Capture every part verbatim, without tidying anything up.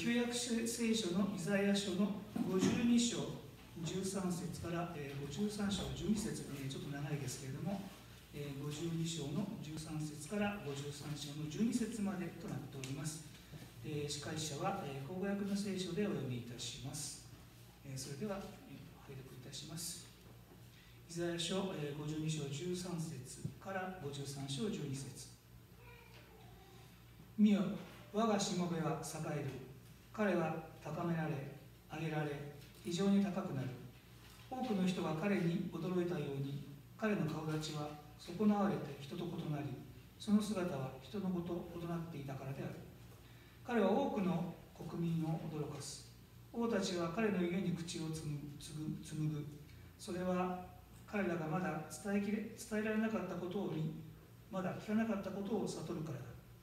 旧約聖書のイザヤ書のごじゅうに章じゅうさん節から、えー、ごじゅうさん章じゅうに節、えー、ちょっと長いですけれども、えー、ごじゅうに章のじゅうさん節からごじゅうさん章のじゅうに節までとなっております。えー、司会者は、えー、口語訳の聖書でお読みいたします。えー、それでは、えー、拝読いたします。イザヤ書、えー、ごじゅうに章じゅうさん節からごじゅうさん章じゅうに節。見よ、我がしもべは栄える。彼は高められ、上げられ、非常に高くなる。多くの人が彼に驚いたように、彼の顔立ちは損なわれて人と異なり、その姿は人の子と異なっていたからである。彼は多くの国民を驚かす。王たちは彼の家に口をつむ紡ぐ。それは彼らがまだ伝えきれ伝えられなかったことを見、まだ聞かなかったことを悟るからだ。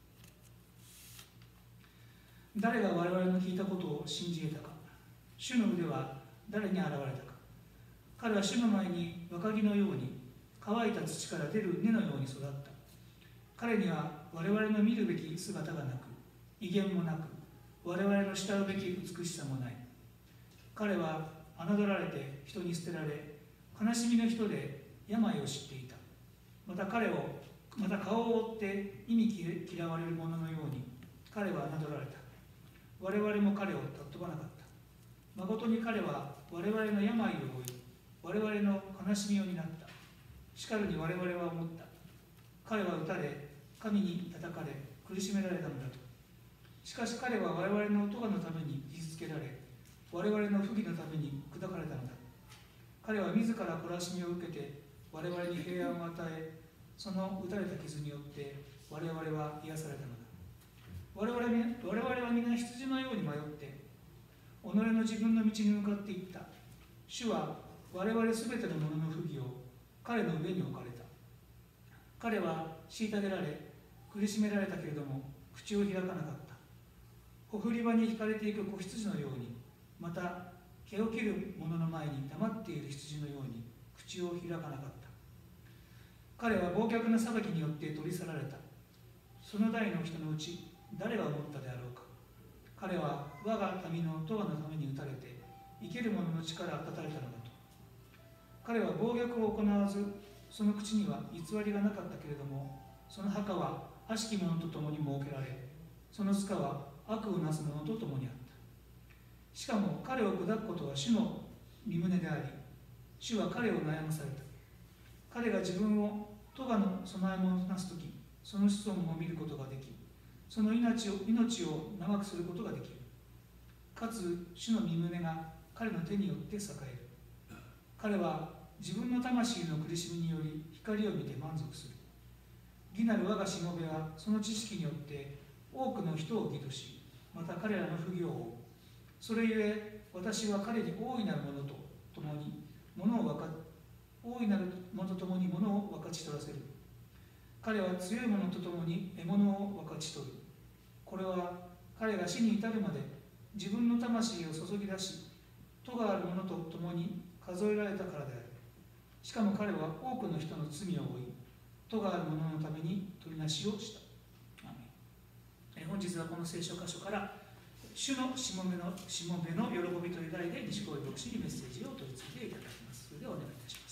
誰が我々の聞いたことを信じ得たか。主の腕は誰に現れたか。彼は主の前に若木のように乾いた土から出る根のように育った。彼には我々の見るべき姿がなく、威厳もなく、我々の慕うべき美しさもない。彼は侮られて人に捨てられ、悲しみの人で病を知っていた。また彼をまた顔を覆って忌み嫌われる者のように彼は侮られた。我々も彼を尊ばなかった。まことに彼は我々の病を負い、我々の悲しみを担った。しかるに我々は思った。彼は打たれ、神に叩かれ、苦しめられたのだと。しかし彼は我々の咎のために傷つけられ、我々の不義のために砕かれたのだ。彼は自ら懲らしみを受けて我々に平安を与え、その打たれた傷によって我々は癒されたのだ。我々我々は皆羊のように迷って、己の自分の道に向かっていった。主は我々すべての者の不義を彼の上に置かれた。彼は虐げられ、苦しめられたけれども、口を開かなかった。ほふり場に引かれていく子羊のように、また毛を切る者の前に黙っている羊のように口を開かなかった。彼は暴虐な裁きによって取り去られた。その代の人のうち誰が思ったであろうか。彼は我が民の咎のために打たれて、生ける者の力を断たれたのだと。彼は暴虐を行わず、その口には偽りがなかったけれども、その墓は悪しき者と共に設けられ、その塚は悪をなす者と共にあった。しかも彼を砕くことは主の御胸であり、主は彼を悩まされた。彼が自分を咎の備え物となすとき、その子孫を見ることができ、その命を命を長くすることができる。かつ主の御胸が彼の手によって栄える。彼は自分の魂の苦しみにより光を見て満足する。義なる我がしもべはその知識によって多くの人を義とし、また彼らの不義を負う。それゆえ私は彼に大いなる者と共に物を分か大いなる者と共に物を分かち取らせる。彼は強い者と共に獲物を分かち取る。これは彼が死に至るまで自分の魂を注ぎ出し、咎がある者と共に数えられたからである。しかも彼は多くの人の罪を負い、咎がある者のために取りなしをした。アーメン。本日はこの聖書箇所から主のしもべのしもべの喜びという題で西高牧師にメッセージを取り次いでいただきます。それではお願いいたします。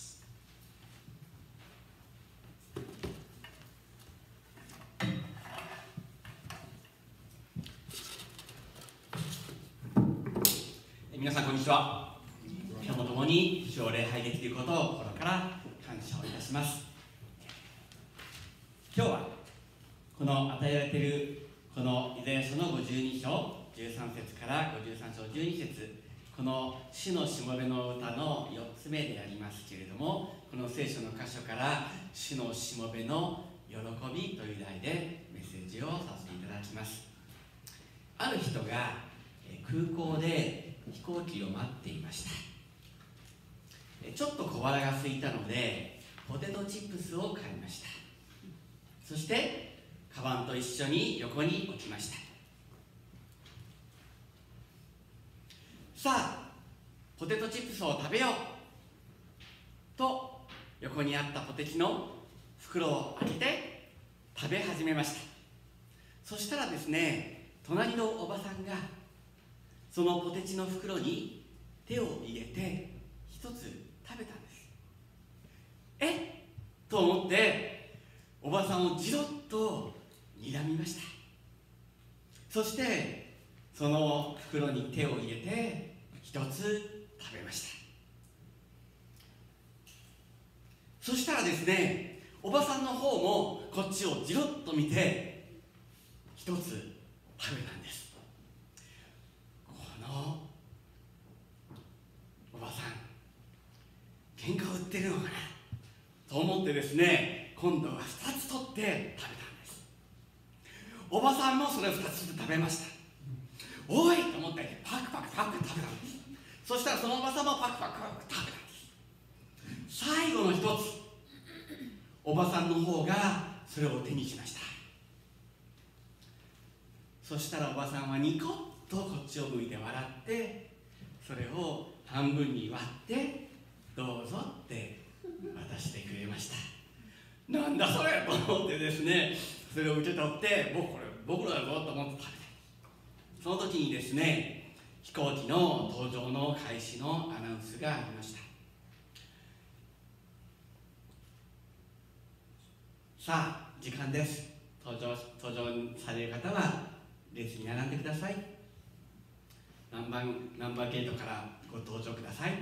皆さんこんにちは。今日も共に主を礼拝できることを心から感謝をいたします。今日はこの与えられているこのイザヤ書のごじゅうに章じゅうさん節からごじゅうさん章じゅうに節、この主のしもべの歌のよっつめでありますけれども、この聖書の箇所から主のしもべの喜びという題でメッセージをさせていただきます。ある人が空港で飛行機を待っていました。ちょっと小腹が空いたのでポテトチップスを買いました。そしてカバンと一緒に横に置きました。さあポテトチップスを食べようと、横にあったポテチの袋を開けて食べ始めました。そしたらですね、隣のおばさんがそのポテチの袋に手を入れて一つ食べたんです。えっと思っておばさんをじろっと睨みました。そしてその袋に手を入れて一つ食べました。そしたらですね、おばさんの方もこっちをじろっと見て一つ食べたんです。このおばさん喧嘩売ってるのかなと思ってですね、今度はふたつ取って食べたんです。おばさんもそれをふたつ食べました。おいと思ってパクパクパク食べたんです。そしたらそのおばさんもパクパクパク食べたんです。最後の一つ、おばさんの方がそれを手にしました。そしたらおばさんはニコッとこっちを向いて笑って、それを半分に割ってどうぞって渡してくれました。なんだそれと思ってですね、それを受け取って僕これ僕のだぞと思って食べた。その時にですね、飛行機の搭乗の開始のアナウンスがありました。さあ時間です。搭乗搭乗される方は列に並んでください。何番何番ゲートからご搭乗ください。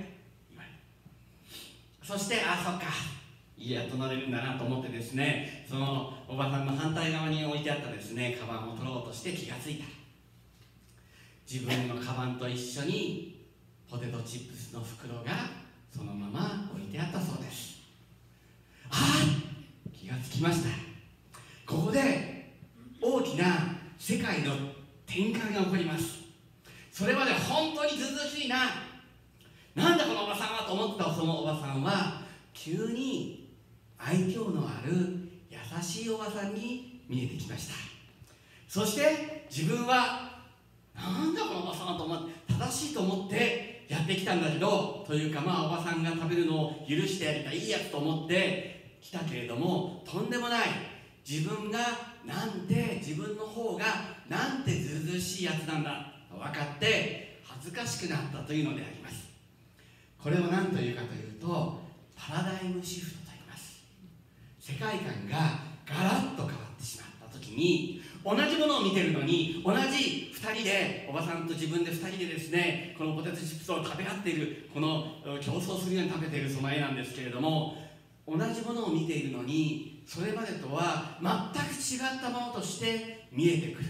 そして、あ、そっか、いいやっと乗れるんだなと思ってですね、そのおばさんの反対側に置いてあったですねカバンを取ろうとして気がついた。自分のカバンと一緒にポテトチップスの袋がそのまま置いてあったそうです。ああ、気がつきました。ここで大きな世界の転換が起こります。それまで本当にずうずうしいな、なんだこのおばさんはと思ったそのおばさんは急に愛嬌のある優しいおばさんに見えてきました。そして自分はなんだこのおばさんはと思って正しいと思ってやってきたんだけど、というかまあおばさんが食べるのを許してやりたいいいやつと思って来たけれども、とんでもない、自分がなんて自分の方がなんてずうずうしいやつなんだと分かって恥ずかしくなったというのであります。これを何というかというとパラダイムシフトと言います。世界観がガラッと変わってしまった時に、同じものを見てるのに同じふたりで、おばさんと自分でふたりでですねこのポテトチップスを食べ合っている、この競争するように食べているその絵なんですけれども、同じものを見ているのにそれまでとは全く違ったものとして見えてくる。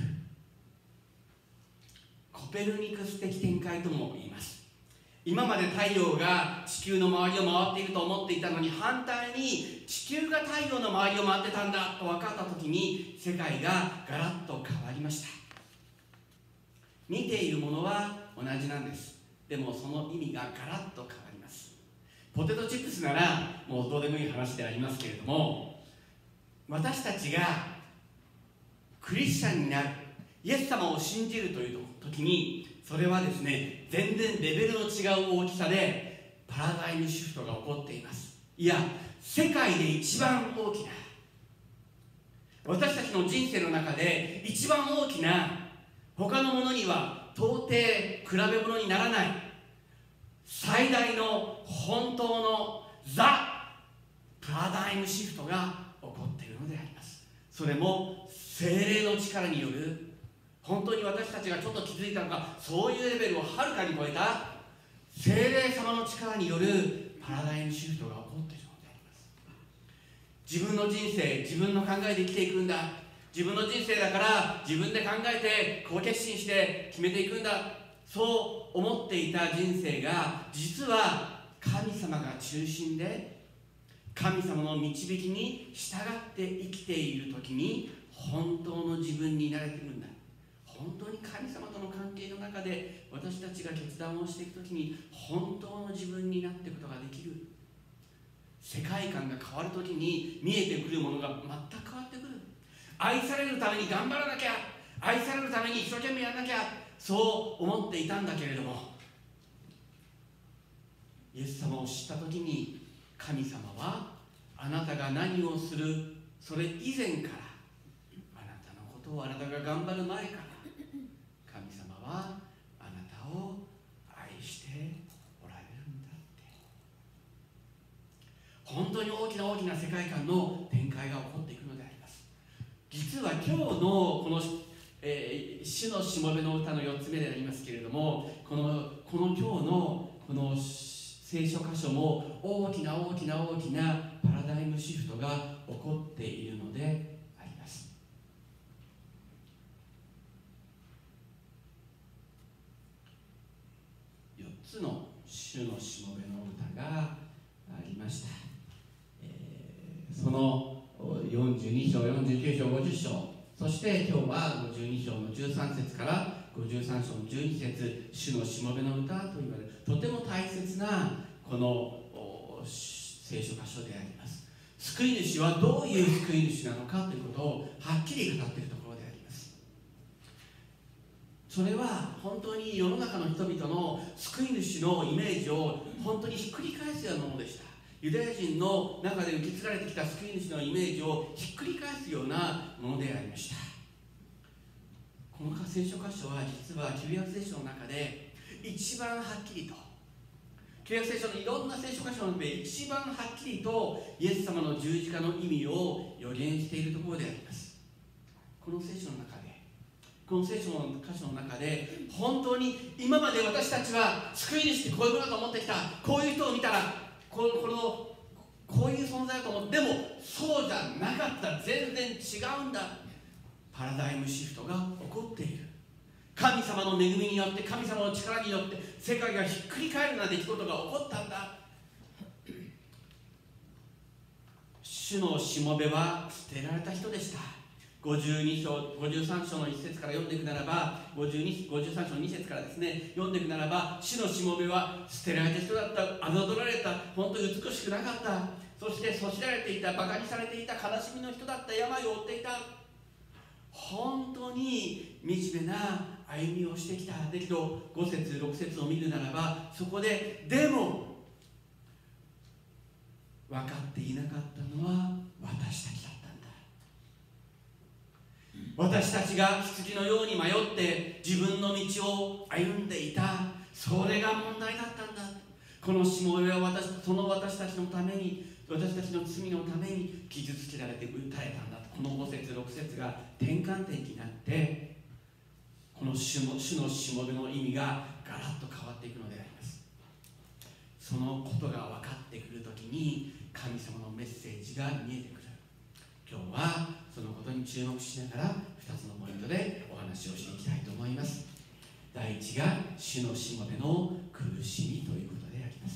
コペルニクス的展開とも言います。今まで太陽が地球の周りを回っていると思っていたのに、反対に地球が太陽の周りを回ってたんだと分かった時に世界がガラッと変わりました。見ているものは同じなんです。でもその意味がガラッと変わります。ポテトチップスならもうどうでもいい話でありますけれども、私たちがクリスチャンになる、イエス様を信じるという時に、それはですね全然レベルの違う大きさでパラダイムシフトが起こっています。いや、世界で一番大きな、私たちの人生の中で一番大きな、他のものには到底比べ物にならない最大の本当のザ・パラダイムシフトが起こっているのであります。それも聖霊の力による、本当に私たちがちょっと気づいたのか、そういうレベルをはるかに超えた聖霊様の力によるパラダイムシフトが起こっているのであります。自分の人生、自分の考えで生きていくんだ、自分の人生だから自分で考えてこう決心して決めていくんだ、そう思っていた人生が、実は神様が中心で神様の導きに従って生きている時に本当の自分になれているんだ。本当に神様との関係の中で私たちが決断をしていくときに本当の自分になっていくことができる。世界観が変わるときに見えてくるものが全く変わってくる。愛されるために頑張らなきゃ、愛されるために一生懸命やらなきゃ、そう思っていたんだけれども、イエス様を知ったときに神様はあなたが何をするそれ以前から、あなたのことをあなたが頑張る前から神様はあなたをな大きな世界観の展開が起こっていくのであります。実は今日のこの、えー、主のしもべの歌のよっつめでありますけれども、このこの今日のこの聖書箇所も大きな大きな大きなパラダイムシフトが起こっているのであります。よっつの主のしもべの歌がありました。えー、そのよんじゅうに章、よんじゅうきゅう章、ごじゅう章、そして今日はごじゅうに章のじゅうさん節からごじゅうさん章のじゅうに節、主のしもべの歌と言われるとても大切なこの聖書箇所であります。救い主はどういう救い主なのかということをはっきり語っているところであります。それは本当に世の中の人々の救い主のイメージを本当にひっくり返すようなものでした。ユダヤ人の中で受け継がれてきた救い主のイメージをひっくり返すようなものでありました。この聖書箇所は実は旧約聖書の中で一番はっきりと、旧約聖書のいろんな聖書箇所の中で一番はっきりとイエス様の十字架の意味を予言しているところであります。この聖書の中で、この聖書の箇所の中で本当に今まで私たちは救い主ってこういうものだと思ってきた、こういう人を見たらこのこのこういう存在だと思って、でもそうじゃなかった、全然違うんだ、パラダイムシフトが起こっている。神様の恵みによって、神様の力によって世界がひっくり返るような出来事が起こったんだ。主のしもべは捨てられた人でした。ごじゅうに章、ごじゅうさん章のいち節から読んでいくならば、ごじゅうに、ごじゅうさん章のに節からですね、読んでいくならば、主のしもべは捨てられた人だった、侮られた、本当に美しくなかった、そしてそしられていた、バカにされていた、悲しみの人だった、病を負っていた、本当に惨めな歩みをしてきた。だけどご節ろく節を見るならば、そこででも分かっていなかったのは私たちだったんだ。私たちが羊のように迷って自分の道を歩んでいた、それが問題だったんだ。このしもべは私、その私たちのために、私たちの罪のために傷つけられて訴えたんだ。このご節ろく節が転換点になって、この主の、主のしもべの意味がガラッと変わっていくのであります。そのことが分かってくるときに神様のメッセージが見えてくる。今日はそのことに注目しながらふたつのポイントでお話をしていきたいと思います。第一が主のしもべの苦しみということであります。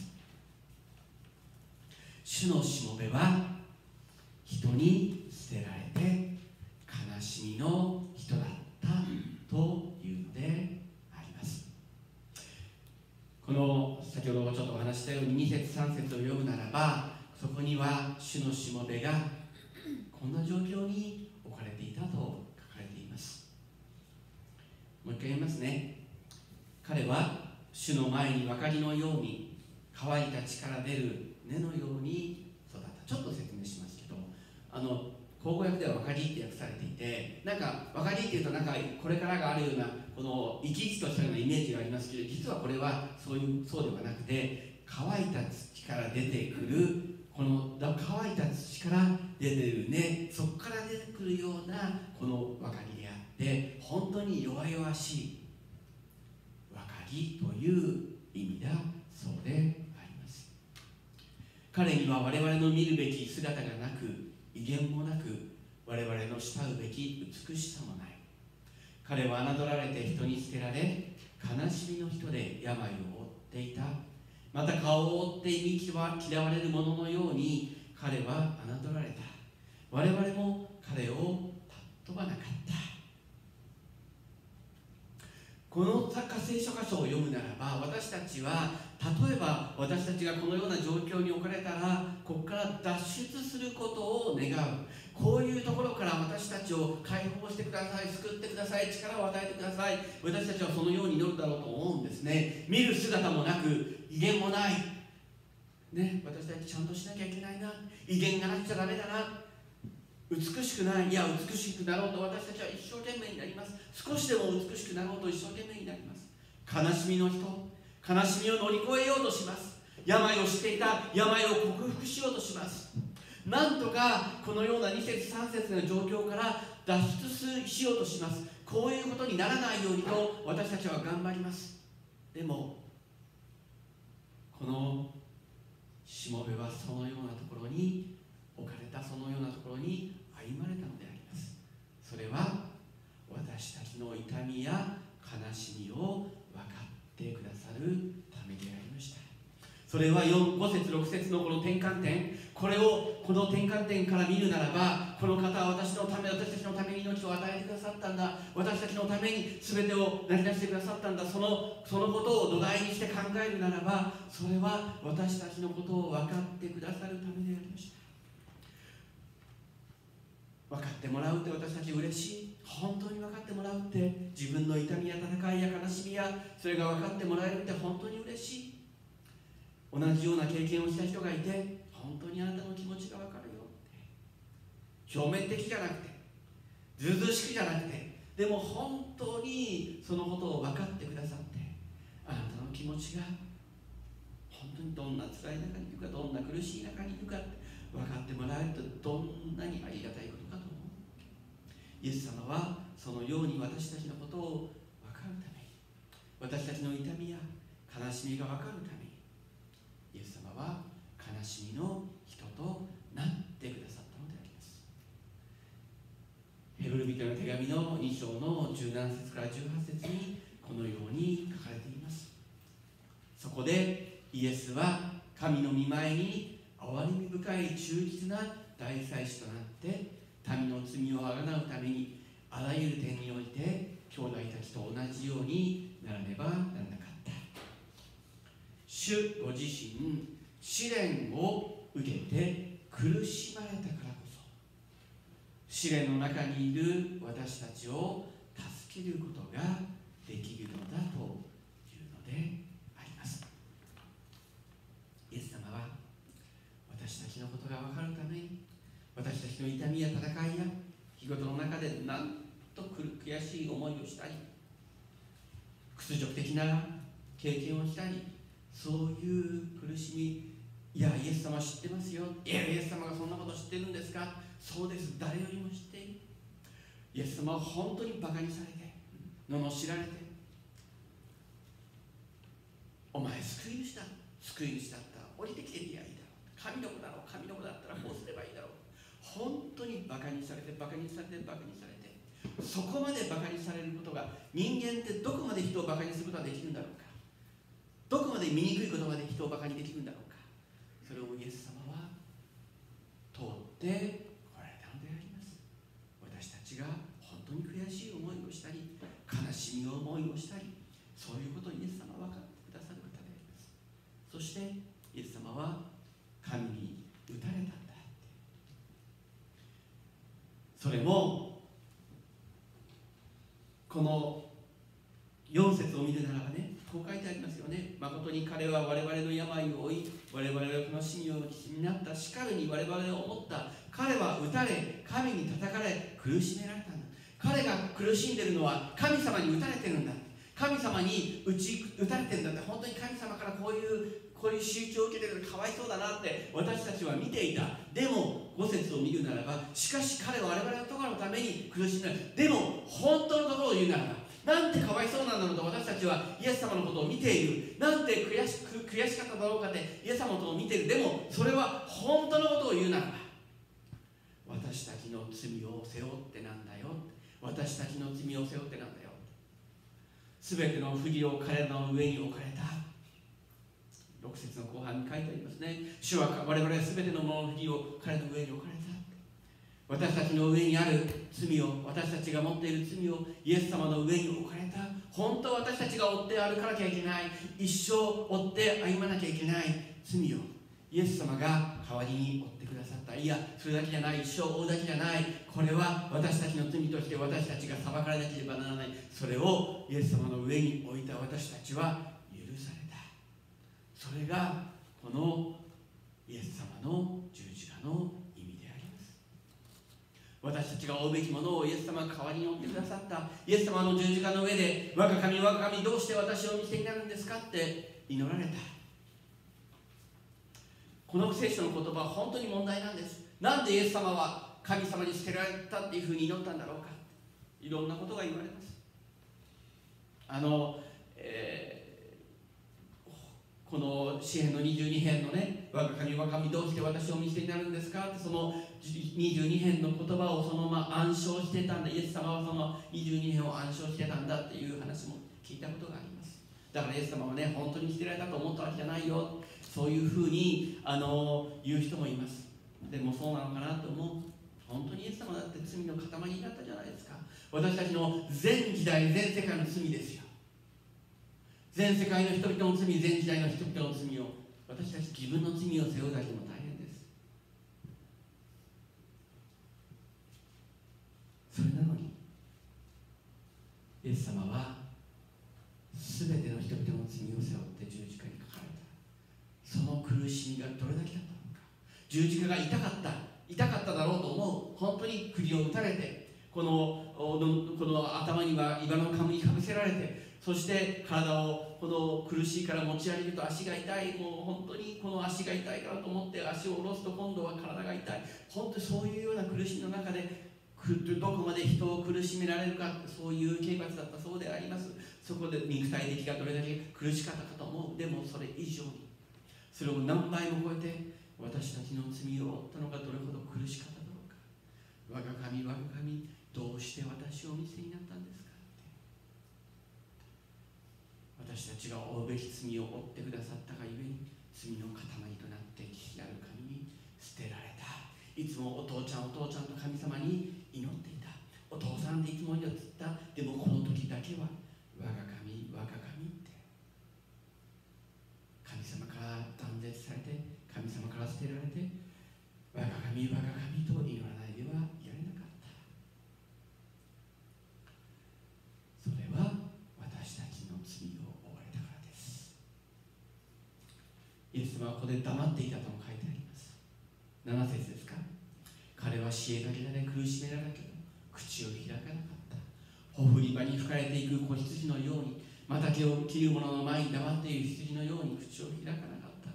主のしもべは人に捨てられて悲しみの人だったというのであります。この先ほどちょっとお話したようにに節さん節を読むならば、そこには主のしもべがこんな状況に置かれていたと書かれています。もう一回言いますね。彼は主の前に若木のように乾いた地から出る根のように育った。ちょっと説明しますけど、あの口語訳では若木って訳されていて、なんか若木っていうとなんかこれからがあるようなこの生き生きとしたようなイメージがありますけど、実はこれはそういうそうではなくて、乾いた土から出てくるこの乾いた土から出てる根、そこから出てくるようなこの若木であって、本当に弱々しい若木という意味だそうであります。彼には我々の見るべき姿がなく、威厳もなく、我々の慕うべき美しさもない。彼は侮られて人に捨てられ、悲しみの人で病を負っていた。また顔を覆って忌み嫌われる者のように彼は侮られた。我々も彼を尊ばなかった。この聖書箇所を読むならば、私たちは例えば私たちがこのような状況に置かれたら、ここから脱出することを願う。こういうところから私たちを解放してください、救ってください、力を与えてください。私たちはそのように祈るだろうと思うんですね。見る姿もなく、威厳もない、ね、私たちちゃんとしなきゃいけないな、威厳がなくちゃダメだな、美しくない、いや美しくなろうと私たちは一生懸命になります。少しでも美しくなろうと一生懸命になります。悲しみの人、悲しみを乗り越えようとします。病をしていた病を克服しようとします。 なんとかこのようなに節さん節の状況から脱出しようとします。こういうことにならないようにと私たちは頑張ります。でもこのしもべはそのようなところに置かれた、そのようなところに歩まれたのであります。それは私たちの痛みや悲しみを分かってくださるためでありました。それはご節ろく節のこの転換点、これをこの転換点から見るならば、この方は私のため、私たちのために命を与えてくださったんだ、私たちのために全てを成り出してくださったんだ、そのそのことを土台にして考えるならば、それは私たちのことを分かってくださるためでありました。分かってもらうって私たち嬉しい。本当に分かってもらうって、自分の痛みや戦いや悲しみやそれが分かってもらえるって本当に嬉しい。同じような経験をした人がいて、本当にあなたの気持ちが分かるよって、表面的じゃなくてずうずうしくじゃなくて、でも本当にそのことを分かってくださって、あなたの気持ちが本当にどんな辛い中にいるか、どんな苦しい中にいるかって分かってもらえると、どんなにありがたいことかと思う。イエス様はそのように私たちのことを分かるために、私たちの痛みや悲しみが分かるために、イエス様は悲しみの人となってくださったのであります。ヘブル人の手紙のに章のじゅうなな節からじゅうはち節にこのように書かれています。そこでイエスは神の御前に憐れみ深い忠実な大祭司となって、民の罪をあがなうためにあらゆる点において兄弟たちと同じようにならねばならなかった。主ご自身試練を受けて苦しまれたからこそ、試練の中にいる私たちを助けることができるのだというのであります。イエス様は私たちのことが分かるために、私たちの痛みや戦いや日ごとの中でなんと悔しい思いをしたり、屈辱的な経験をしたり、そういう苦しみ、いやイエス様知ってますよ、いやイエス様がそんなこと知ってるんですか、そうです、誰よりも知っている。イエス様は本当にバカにされて罵られて、お前救い主だ、救い主だったら降りてきてみりゃいいだろう、神の子だろう、神の子だったらこうすればいいだろう。本当にバカにされてバカにされてバカにされて、そこまでバカにされることが、人間ってどこまで人をバカにすることができるんだろうか、どこまで醜い言葉で人をバカにできるんだろうか。それをイエス様は通ってこられたのであります。私たちが本当に悔しい思いをしたり、悲しみの思いをしたり、そういうことをイエス様は分かってくださる方であります。そしてイエス様は神に打たれたんだって、それもこのよん節を見るならばね、こう書いてありますよね。誠に彼は我々の病を負い、我々の悲しみをになった、しかるに我々を思った。彼は打たれ、神に叩かれ、苦しめられたんだ。彼が苦しんでいるのは神様に打たれてるんだ、神様に打ち打たれてるんだって、本当に神様からこういうこういう仕打ちを受けてるからかわいそうだなって私たちは見ていた。でもご節を見るならば、しかし彼は我々のところのために苦しめられる。でも本当のところを言うならば、なんてかわいそうなんだろうと私たちはイエス様のことを見ている。なんて悔しく悔しかっただろうかってイエス様のことを見ている。でもそれは本当のことを言うならば、私たちの罪を背負ってなんだよ、私たちの罪を背負ってなんだよ、すべての不義を彼らの上に置かれた。ろく節の後半に書いてありますね。主は我々はすべてのものの不義を彼の上に置かれた。私たちの上にある罪を、私たちが持っている罪をイエス様の上に置かれた。本当は私たちが追って歩かなきゃいけない、一生追って歩まなきゃいけない罪をイエス様が代わりに追ってくださった。いや、それだけじゃない、一生追うだけじゃない、これは私たちの罪として私たちが裁かれなければならない。それをイエス様の上に置いた私たちは許された。それがこのイエス様の十字架の意味であります。私たちが追うべきものをイエス様が代わりに追ってくださった。イエス様の十字架の上で、我が神我が神どうして私を見捨てになるんですかって祈られた。この聖書の言葉は本当に問題なんです。 なんでイエス様は神様に捨てられたっていうふうに祈ったんだろうか。いろんなことが言われます。あの、えー、この詩編のにじゅうに編のね、我が神我が神どうして私をお見捨てになるんですかって、そのにじゅうに編の言葉をそのまま暗唱してたんだ。イエス様はそのにじゅうに編を暗唱してたんだっていう話も聞いたことがあります。だからイエス様はね、本当に捨てられたと思ったわけじゃないよ、そういうふうにあの言う人もいます。でもそうなのかなと思う。本当にイエス様だって罪の塊だったじゃないですか。私たちの全時代全世界の罪ですよ。全世界の人々の罪、全時代の人々の罪を、私たち自分の罪を背負うだけでも大変です。それなのにイエス様は全ての人々の罪を背負って十字架にかかられた。その苦しみがどれだけだったのか。十字架が痛かった痛かっただろうと思う。本当に釘を打たれて、このこの頭には岩の冠かぶせられて、そして体をこの苦しいから持ち上げると足が痛い、もう本当にこの足が痛いからと思って足を下ろすと今度は体が痛い。本当にそういうような苦しみの中でどこまで人を苦しめられるか、そういう刑罰だったそうであります。そこで肉体的がどれだけ苦しかったかと思う。でもそれ以上に、それを何倍も超えて私たちの罪を負ったのがどれほど苦しかっただろうか。我が神我が神、どうして私をお見捨てになったんですか。私たちが負うべき罪を負ってくださったがゆえに、罪の塊となって父なる神に捨てられた。いつもお父ちゃんお父ちゃんと神様に祈っていた。お父さんっていつも祈ってた。でもこの時だけは我が神我が神って、神様から断絶されて、神様から捨てられて、我が神我が神と祈らないではいられなかった。それは私たちの罪を負われたからです。イエス様はここで黙っていたとも書いてあります。なな節ですか。彼は知恵だけで苦しめられたけど口を開かなかった。ほふり場に吹かれていく子羊のように、また毛を切る者の前に黙っている羊のように口を開かなかった。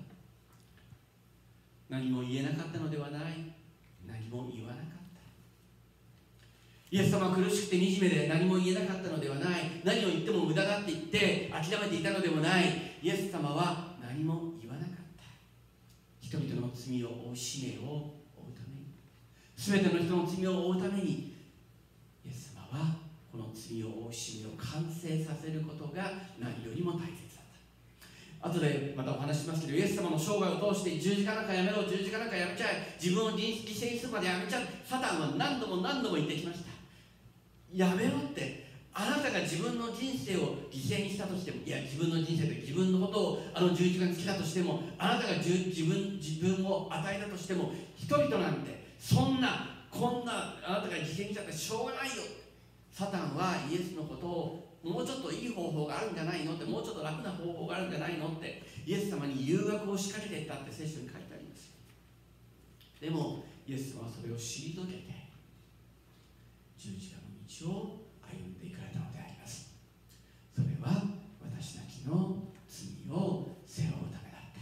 何も言えなかったのではない。何も言わなかった。イエス様は苦しくて惨めで何も言えなかったのではない。何を言っても無駄だって言って諦めていたのでもない。イエス様は何も言わなかった。人々の罪を負う使命を負うために、全ての人の罪を負うために、イエス様はこの罪を負う使命を完成させることが何よりも大切だった。後でまたお話ししますけど、イエス様の生涯を通して十字架なんかやめろ、十字架なんかやめちゃえ、自分を犠牲にするまでやめちゃえ、サタンは何度も何度も言ってきました。やめろって。あなたが自分の人生を犠牲にしたとしても、いや自分の人生で自分のことをあの十字架につけたとしても、あなたが自分自分を与えたとしても、人々なんてそんなこんなあなたが犠牲にしたってしょうがないよ。サタンはイエスのことをもうちょっといい方法があるんじゃないのって、もうちょっと楽な方法があるんじゃないのってイエス様に誘惑を仕掛けていったって聖書に書いてあります。でもイエス様はそれを退けて十字架の道を歩んでいかれたのであります。それは私たちの罪を背負うためだった。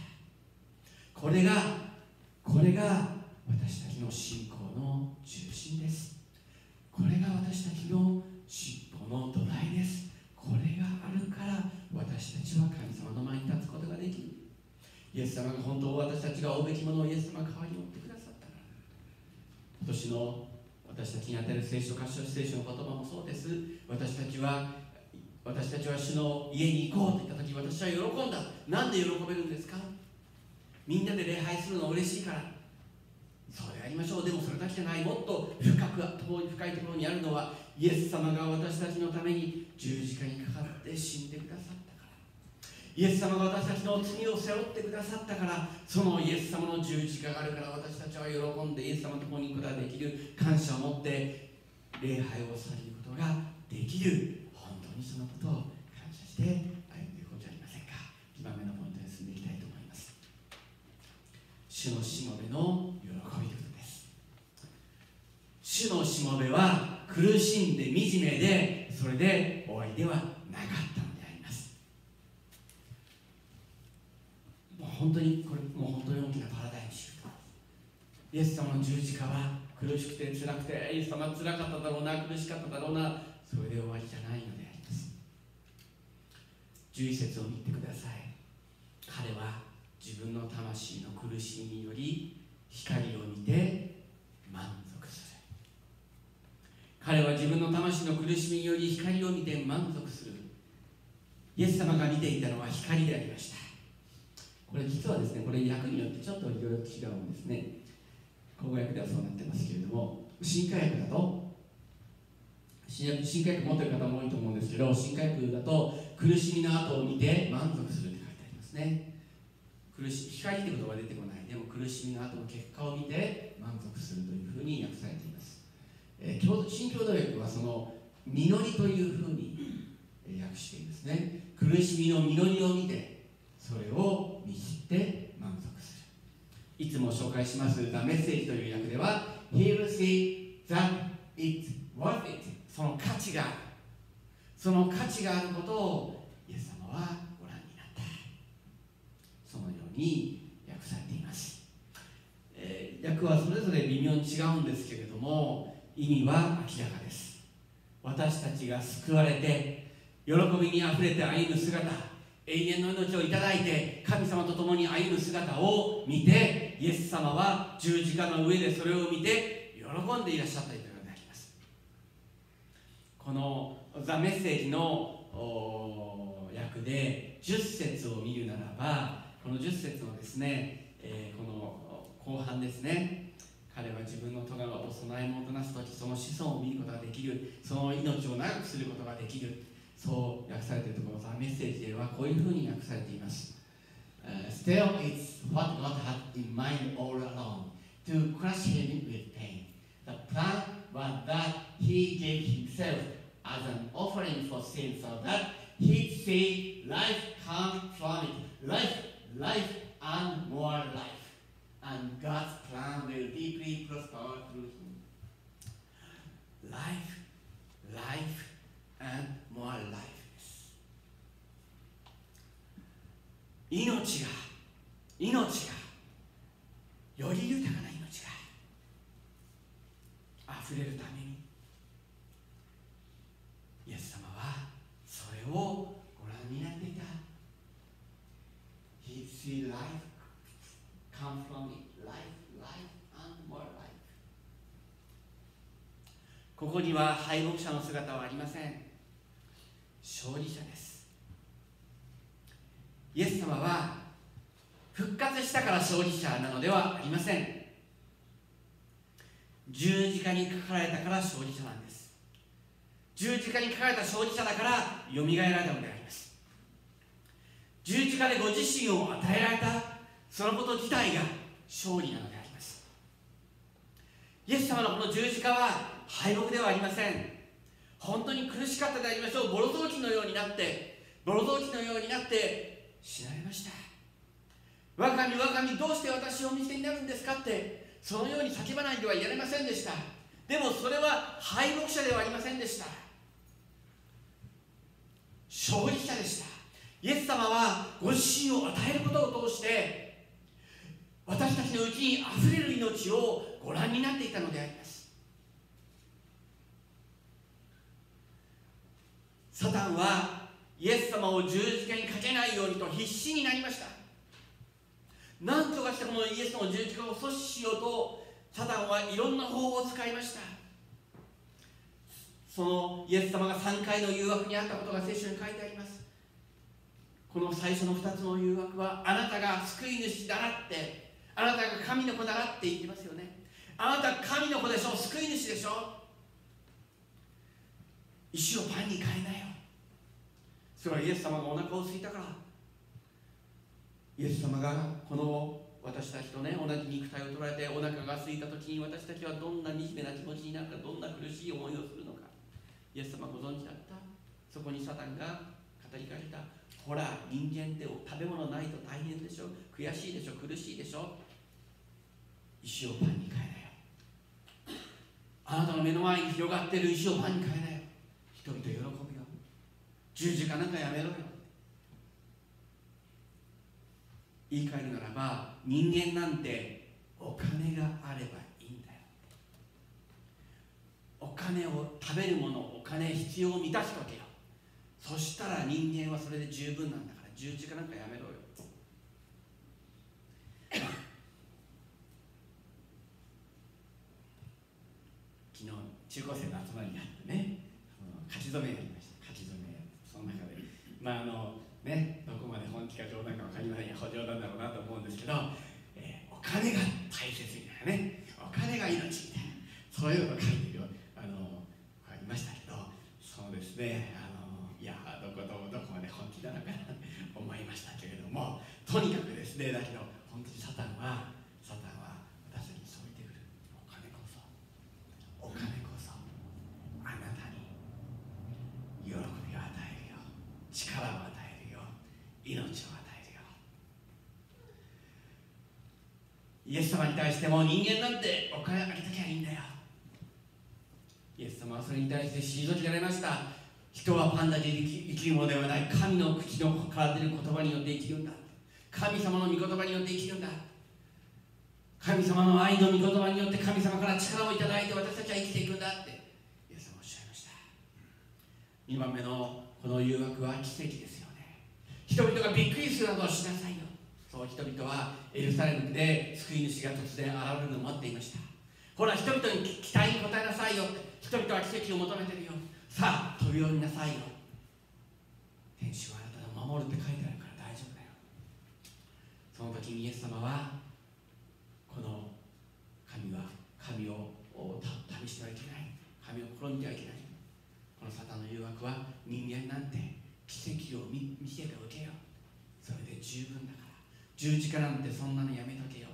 これがこれが私たちの信仰の中心です。これが私たちの信仰の土台です。これがあるから私たちは神様の前に立つことができる。イエス様が本当私たちが負うべきものをイエス様が代わりに負ってくださったから。今年の私たちに与える聖書箇所、聖書の言葉もそうです。私たちは私たちは主の家に行こうと言った時、私は喜んだ。なんで喜べるんですか。みんなで礼拝するの嬉しいから、それやりましょう。でもそれだけじゃない。もっと深く深いところにあるのは、イエス様が私たちのために十字架にかかって死んでくださったから。イエス様が私たちの罪を背負ってくださったから、そのイエス様の十字架があるから、私たちは喜んでイエス様と共に行くことができる。感謝を持って礼拝をされることができる。本当にそのことを感謝して歩んでいくことじゃありませんか。にばんめのポイントに進んでいきたいと思います。主のしもべの喜びということです。主のしもべは苦しんで惨めで、それで終わりではなかったのであります。もう本当にこれもう本当に大きなパラダイムシフト。 イエス様の十字架は苦しくて辛くて、イエス様は辛かっただろうな、苦しかっただろうな、それで終わりじゃないのであります。じゅういち節を見てください。彼は自分の魂の苦しみにより光を見て満足する。彼は自分の魂の苦しみにより光を見て満足する。イエス様が見ていたのは光でありました。これ実はですね、これ訳によってちょっといろいろ違うんですね。口語訳ではそうなってますけれども、新海訳だと、新海訳持っている方も多いと思うんですけど、新海訳だと苦しみの後を見て満足するって書いてありますね。苦し光って言葉は出てこない。でも苦しみの後の結果を見て満足するというふうに訳されています。えー、新共同訳はその実りというふうに訳していますね。苦しみの実りを見てそれを見知って満足する。いつも紹介します「ザ・メッセージ」という訳では「He will see that it's worth it」、その価値がある、その価値があることをイエス様はご覧になった、そのように訳されています。えー、訳はそれぞれ微妙に違うんですけれども、意味は明らかです。私たちが救われて喜びにあふれて歩む姿、永遠の命をいただいて神様と共に歩む姿を見て、イエス様は十字架の上でそれを見て喜んでいらっしゃったということであります。このザ・メッセージの訳でじゅっ節を見るならば、このじゅっ節のですね、えー、この後半ですね、彼は自分の咎を備えもたなすとき、その子孫を見ることができる、その命を長くすることができる、そう訳されているところ、ザ・メッセージではこういうふうに訳されています。uh, Still, it's what God had in mind all along, to crush him with pain. The plan was that he gave himself as an offering for sin, so that he'd see life come from it, life, life, and more life. And God's plan will deeply prosper through him. Life, life, and more life です。命が、命が、より豊かな命があふれるために、イエス様はそれをご覧になっていた。He see life come from it, life, life, and more life. ここには敗北者の姿はありません。勝利者です。イエス様は復活したから勝利者なのではありません。十字架にかかられたから勝利者なんです。十字架にかかれた勝利者だからよみがえられたのであります。十字架でご自身を与えられたそのこと自体が勝利なのであります。イエス様のこの十字架は敗北ではありません。本当に苦しかったでありましょう。ボロ雑巾のようになってボロ雑巾のようになって死なれました。我が神我が神どうして私をお見捨てになるんですかってそのように叫ばないではいられませんでした。でもそれは敗北者ではありませんでした。勝利者でした。イエス様はご自身を与えることを通して私たちのうちにあふれる命をご覧になっていたのであります。サタンはイエス様を十字架にかけないようにと必死になりました。何とかしてこのイエスの十字架を阻止しようとサタンはいろんな方法を使いました。そのイエス様がさんかいの誘惑にあったことが聖書に書いてあります。この最初のふたつの誘惑は、あなたが救い主だなって、あなたが神の子だなって言ってますよね。あなた神の子でしょ、救い主でしょ。石をパンに変えなよ。それはイエス様がお腹を空いたから。イエス様がこの私たちとね、同じ肉体を取られてお腹が空いた時に私たちはどんな惨めな気持ちになるか、どんな苦しい思いをするのか、イエス様ご存知だった。そこにサタンが語りかけた。ほら、人間って食べ物ないと大変でしょ、悔しいでしょ、苦しいでしょ。石をパンに変えなよ。あなたの目の前に広がっている石をパンに変えなよ。人々喜ぶよ。十字架なんかやめろよ。言い換えるならば、人間なんてお金があればいいんだよ。お金を食べるもの、お金必要を満たしとけよ。そしたら人間はそれで十分なんだから、十字架なんかやめろよ。昨日中高生の集まりがあってね、書き初めやりました。書き初め。その中でまああのね、どこまで本気か冗談か分かりませんが、冗談だろうなと思うんですけど、えー、お金が大切みたいなね、お金が命みたいな、そういうのを書いてるよ、あのありましたけど、そうですね、あのいやどこどこどこまで本気なのかなと思いましたけれども、とにかくですね、だけど本当にサタンはサタンは私たちにそう言ってくる。お金こそお金こそあなたに喜びを与えるよ、力を与えるよ、命を与えるよ。イエス様に対しても、人間なんてお金あげときゃいいんだよ。イエス様はそれに対して退けられました。人はパンダで生き、生きるものではない。神の口のから出る言葉によって生きるんだ。神様の御言葉によって生きるんだ。神様の愛の御言葉によって神様から力をいただいて私たちは生きていくんだってイエス様はおっしゃいました。にばんめのこの誘惑は奇跡ですよね。人々がびっくりするなどしなさいよ。そう、人々はエルサレムで救い主が突然現れるのを待っていました。ほら、人々に期待に応えなさいよって。人々は奇跡を求めてるよ。さあ飛び降りなさいよ。天使はあなたを守るって書いてあるから大丈夫だよ。その時にイエス様は、この神は神を試してはいけない、神を試みてはいけない、このサタンの誘惑は人間なんて奇跡を 見, 見せておけよ、それで十分だから、十字架なんてそんなのやめとけよって。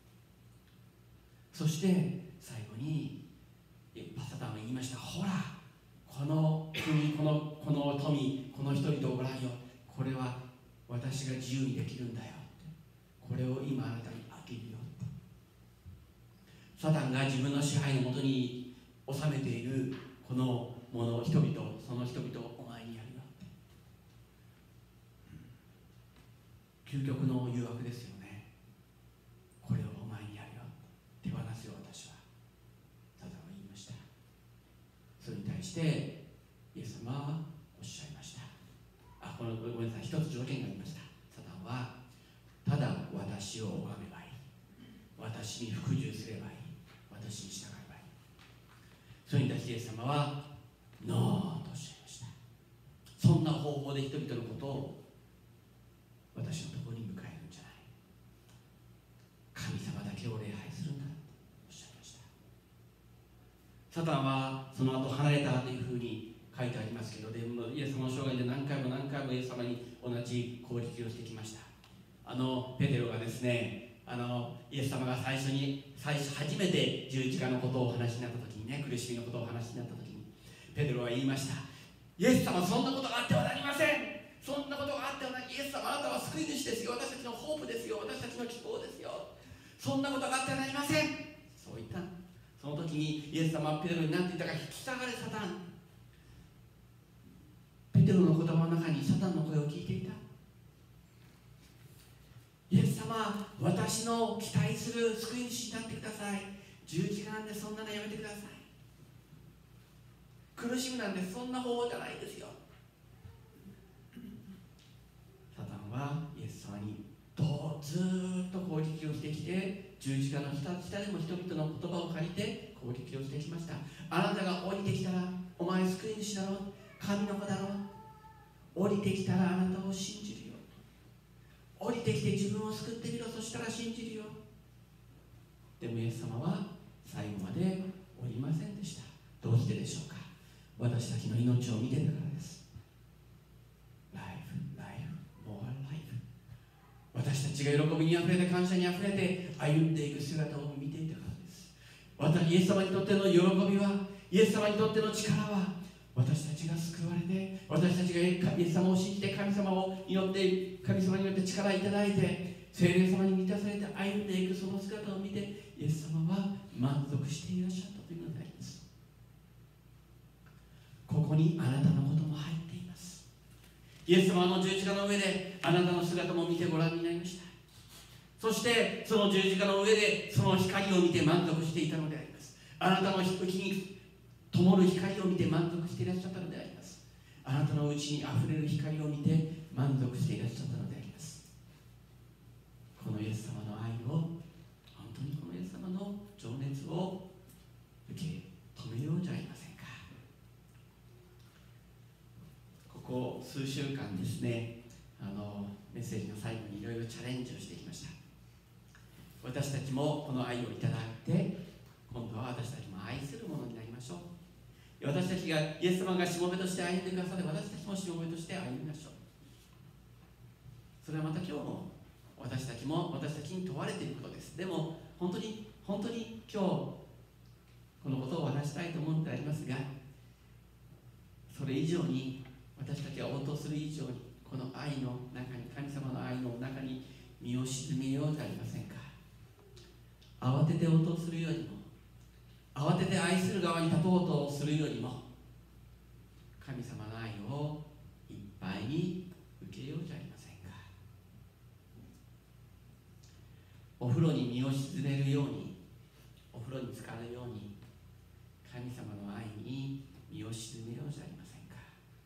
そして最後にサタンは言いました。ほら、この国、このこの富、この人々をご覧よ、これは私が自由にできるんだよって、これを今あなたにあげるよって。サタンが自分の支配のもとに収めているこのもの、人々、その人々をお前にやるよって。究極の誘惑ですよね。これをお前にやるよ、手放すよ私は、サタンは言いました。それに対してイエス様はおっしゃいました。あ、このごめんなさい、一つ条件がありました。サタンはただ私を拝めばいい、私に服従すればいい、私に従えばいい。それに対してイエス様はノーとおっしゃいました。そんな方法で人々のことを私のところに迎えるんじゃない、神様だけを礼拝するんだとおっしゃいました。サタンはその後離れたというふうに書いてありますけど、でもイエス様の生涯で何回も何回もイエス様に同じ攻撃をしてきました。あのペテロがですね、あのイエス様が最初に最初初めて十字架のことをお話しになった時にね、苦しみのことをお話しになった時にペテロは言いました。イエス様、そんなことがあってはなりません。そんなことがあってはなり、イエス様、あなたは救い主ですよ、私たちのホープですよ、私たちの希望ですよ、そんなことがあってはなりません。そう言った。その時にイエス様はペテロに何て言ったか、引き下がれサタン。ペテロの言葉の中にサタンの声を聞いていた。イエス様、私の期待する救い主になってください。十字架なんでそんなのやめてください。苦しむなんてそんな方法じゃないですよ。サタンはイエス様にどうずーっと攻撃をしてきて、十字架の下でも人々の言葉を借りて攻撃をしてきました。あなたが降りてきたら、お前救い主だろ、神の子だろ、降りてきたらあなたを信じるよ、降りてきて自分を救ってみろ、そしたら信じるよ。でもイエス様は最後まで降りませんでした。どうしてでしょうか。私たちの命を見てたからです。ライフ、ライフ、モアライフ。私たちが喜びにあふれて、感謝にあふれて歩んでいく姿を見ていたからです。私、イエス様にとっての喜びは、イエス様にとっての力は、私たちが救われて、私たちがイエス様を信じて、神様を祈って、神様によって力をいただいて、聖霊様に満たされて歩んでいくその姿を見て、イエス様は満足していらっしゃったというのであります。ここにあなたのことも入っています。イエス様の十字架の上であなたの姿も見てご覧になりました。 そしてその十字架の上でその光を見て満足していたのであります。あなたのうちに灯る光を見て満足していらっしゃったのであります。あなたのうちにあふれる光を見て満足していらっしゃったのであります。このイエス様の愛を、本当にこのイエス様の情熱を受け止めようじゃありませんか。ここ数週間ですね、あのメッセージの最後にいろいろチャレンジをしてきました。私たちもこの愛をいただいて、今度は私たちも愛するものになりましょう。私たちがイエス様がしもべとして歩んでくださる、私たちもしもべとして歩みましょう。それはまた今日も私たちも私たちに問われていることです。でも本当に本当に今日このことを話したいと思ってありますが、それ以上に私たちが応答する以上に、この愛の中に、神様の愛の中に身を沈めようじゃありませんか。慌てて応答するよりも、慌てて愛する側に立とうとするよりも、神様の愛をいっぱいに受けようじゃありませんか。お風呂に身を沈めるように、お風呂に浸かるように、神様の愛に身を沈めようじゃありませんか。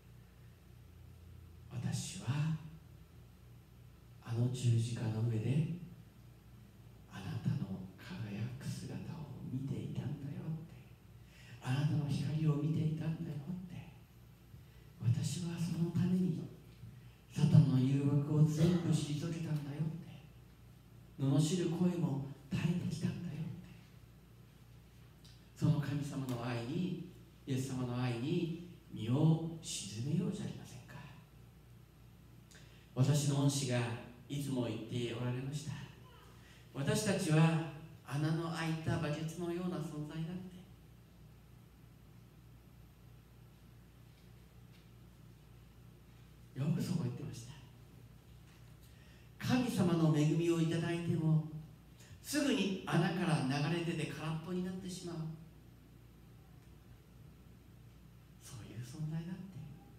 私はあの十字架の上であなたの輝く姿を見ていたんだよって、あなたの光を見ていたんだよって、私はそのためにサタンの誘惑を全部退けたんだよって、罵る声も耐えてきたんだよって、その神様の愛に、イエス様の愛に身を沈めようじゃありませんか。私の恩師がいつも言っておられました。私たちは穴の開いたバケツのような存在だって。よくそう言ってました。神様の恵みをいただいてもすぐに穴から流れ出て空っぽになってしまう、そういう存在だって。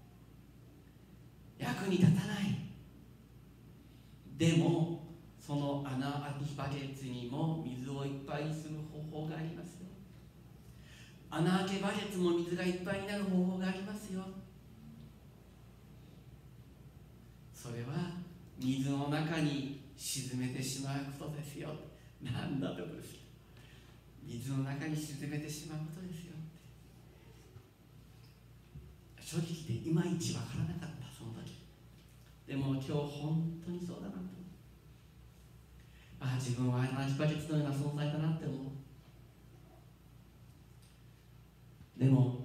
役に立たない。でもその穴開きバケツにも水をいっぱいにする方法がありますよ。穴開けバケツも水がいっぱいになる方法がありますよ。それは水の中に沈めてしまうことですよ。なんだとですか。水の中に沈めてしまうことですよ。正直言っていまいちわからなかった、その時。でも今日本当にそうだなと。ああ、自分は穴開きバケツのような存在だなって思う。でも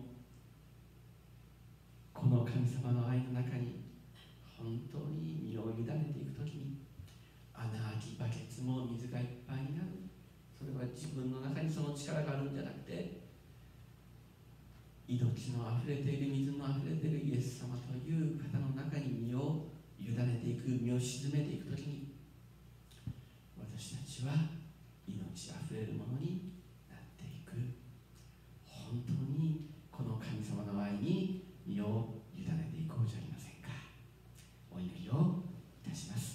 この神様の愛の中に本当に身を委ねていくときに、穴開きバケツも水がいっぱいになる。それは自分の中にその力があるんじゃなくて、命のあふれている水のあふれているイエス様という方の中に身を委ねていく、身を沈めていくときに、私たちは命あふれるものになっていく。本当にこの神様の愛に身を委ねていこうじゃありませんか。お祈りをいたします。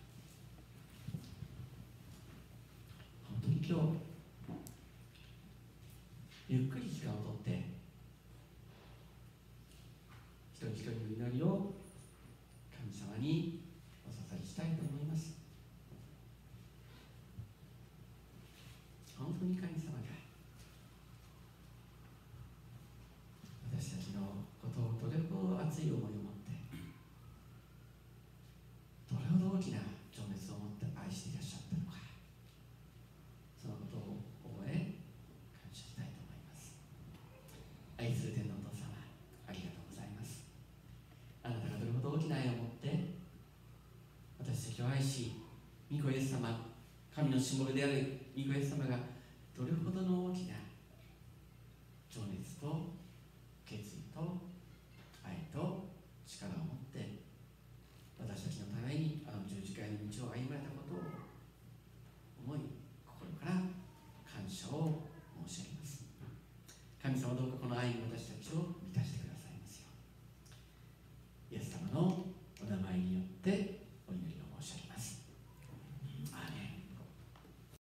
本当に今日ゆっくり時間をとって一人一人の祈りを神様にお捧げしたいと思います。本当に神様が私たちのことをどれほど熱い思いを持って、どれほど大きな情熱を持って愛していらっしゃったのか、そのことを覚え感謝したいと思います。愛する天のお父様、ありがとうございます。あなたがどれほど大きな愛を持って私たちを愛し、御子イエス様、神のしもべである御子イエス様がどれほどの大きな情熱と